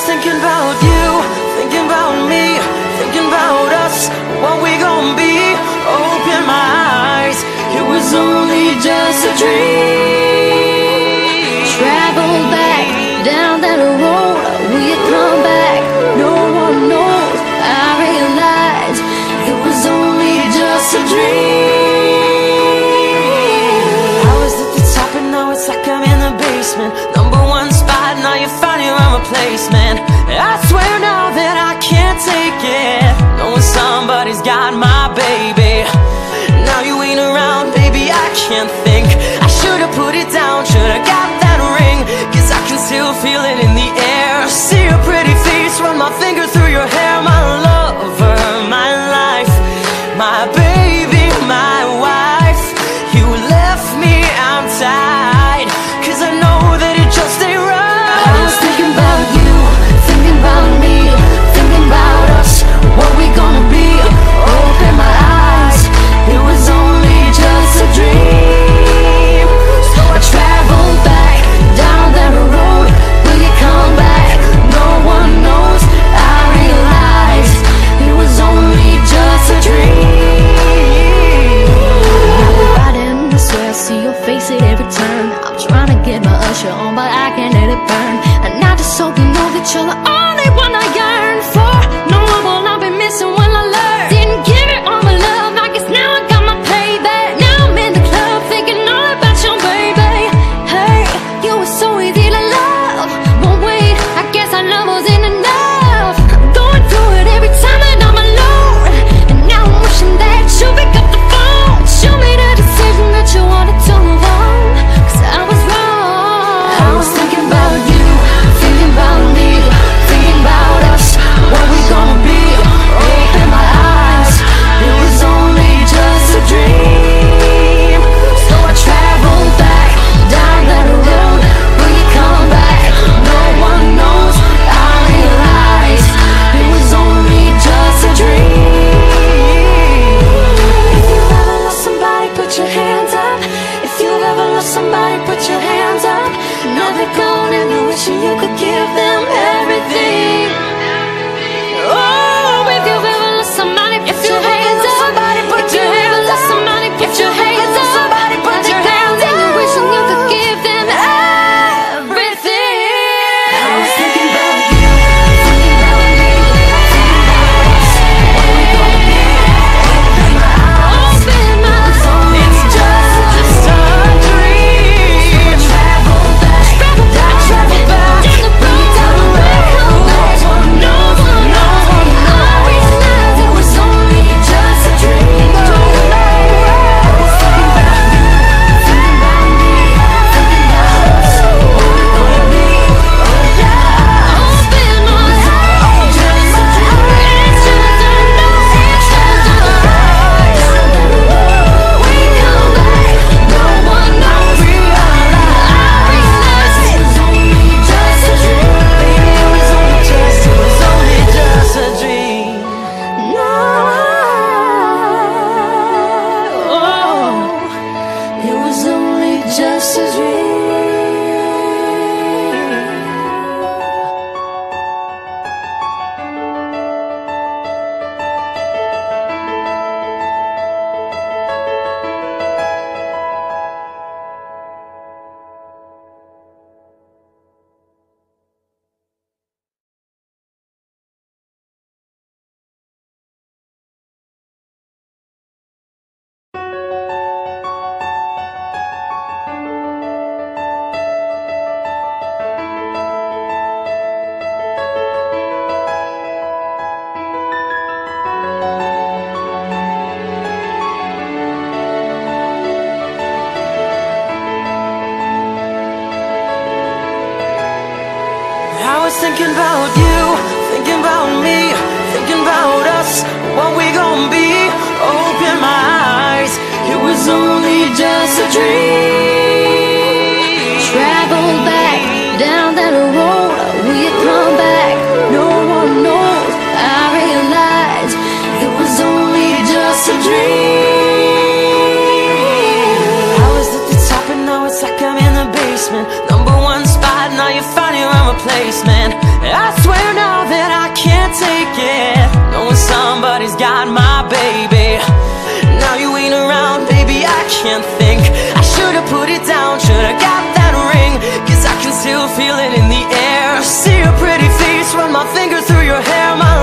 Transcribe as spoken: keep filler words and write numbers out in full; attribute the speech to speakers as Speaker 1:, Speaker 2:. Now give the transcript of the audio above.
Speaker 1: thinking about you, thinking about me, thinking about us, what we gon' be. Open my eyes, it was only just a dream.
Speaker 2: Travel back down that road, will you come back? No one knows. I realized it was only just a dream.
Speaker 1: I was at the top and now it's like I'm in the basement. Number one spot, now you found your own replacement. I swear now that I can't take it, knowing somebody's got my baby. Now you ain't around, baby, I can't think. I should've put it down, should've got that ring, cause I can still feel it in the air. See your pretty face, run my finger through your hair. My lover, my life, my baby, my wife. You left me, I'm tied, cause I know that it just ain't right.
Speaker 2: I was thinking about you, thinking about me, thinking about us, what we gonna be. Open my eyes, it was only just a dream. So I traveled back down that road, will you come back? No one knows. I realized it was only just a dream. I've been riding this way, I see your face at every turn. I'm trying to get my usher on, but I can't let it burn. And I just hope you know that you're the only one I yearn for. No one will I be missing when I learn. Didn't give it all my love, I guess now I got my payback. Now I'm in the club thinking all about your baby. Hey, you were so easy to love, but wait, I guess our love wasn't enough. I'm going through it every time that I'm alone, and now I'm wishing that you pick up the phone. Show me the decision that you wanted to move on, cause I was wrong. I was thinking about you, thinking about me, thinking about us, what we gonna be. Open my eyes, it was only just a dream. So I traveled back down that road, will you come back? No one knows. I realized it was only just a dream. If you've ever lost somebody, put your hands up. If you've ever lost somebody, put your hands up. Now they're gone and you're wishing you could give them everything. Oh, if you've ever lost somebody, put your hands up. If you've ever lost somebody, put your hands up. Somebody put your hands up. And you're wishing you could give them everything. I was thinking about you, thinking about me, thinking about us, what we gonna be. Open my eyes, open my eyes.
Speaker 1: It's just a dream.
Speaker 2: Travel back, travel back, travel back down the road, down the road. No one, no one, no one. I realized it was only just a dream. I was thinking about you, thinking about me, thinking about us, what we gonna be. Open my eyes, just a dream. It's just a night, it's just a night. We come back, no one knows. I realized it was only just a dream.
Speaker 1: It was only just, it was only just a dream.
Speaker 2: No, oh, it was only just a dream.
Speaker 1: I was thinking about you, thinking about me, thinking about us, what we gon' be. Open my eyes, it was only just a dream.
Speaker 2: Travel back down that road, will you come back? No one knows. I realized it was only just a dream.
Speaker 1: I was at the top and now it's like I'm in the basement. Number one spot, now you found your own replacement. I swear take it, knowing somebody's got my baby. Now you ain't around, baby, I can't think. I should've put it down, should've got that ring, cause I can still feel it in the air. See your pretty face, run my fingers through your hair, my